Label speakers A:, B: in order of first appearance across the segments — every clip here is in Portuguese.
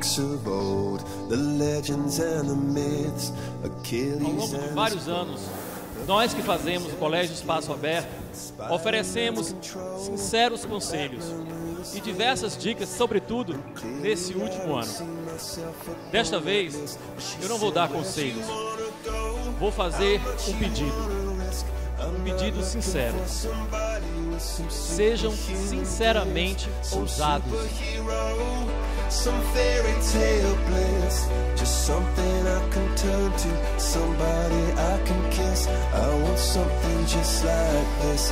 A: Ao longo de vários anos, nós que fazemos o Colégio Espaço Aberto, oferecemos sinceros conselhos e diversas dicas, sobretudo nesse último ano. Desta vez, eu não vou dar conselhos, vou fazer um pedido sincero. Sejam sinceramente ousados.
B: Some fairy tale bliss, just something I can turn to, somebody I can kiss. I want something just like this.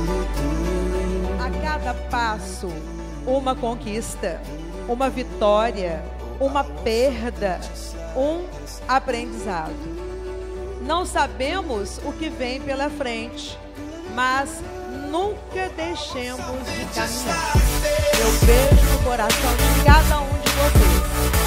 C: A cada passo, uma conquista, uma vitória, uma perda, um aprendizado. Não sabemos o que vem pela frente, mas nunca deixemos de caminhar. Eu beijo no coração de cada um de vocês.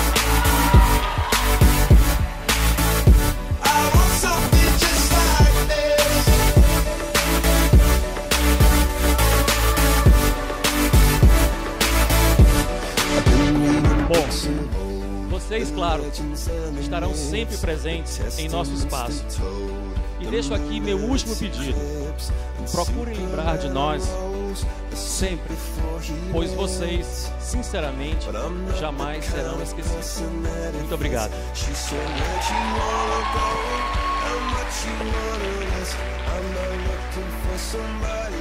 A: Bom, vocês, claro, estarão sempre presentes em nosso espaço. E deixo aqui meu último pedido. Procurem lembrar de nós sempre, pois vocês, sinceramente, jamais serão esquecidos. Muito obrigado.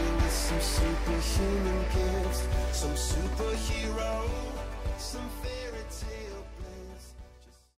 B: Some superhero, some fairy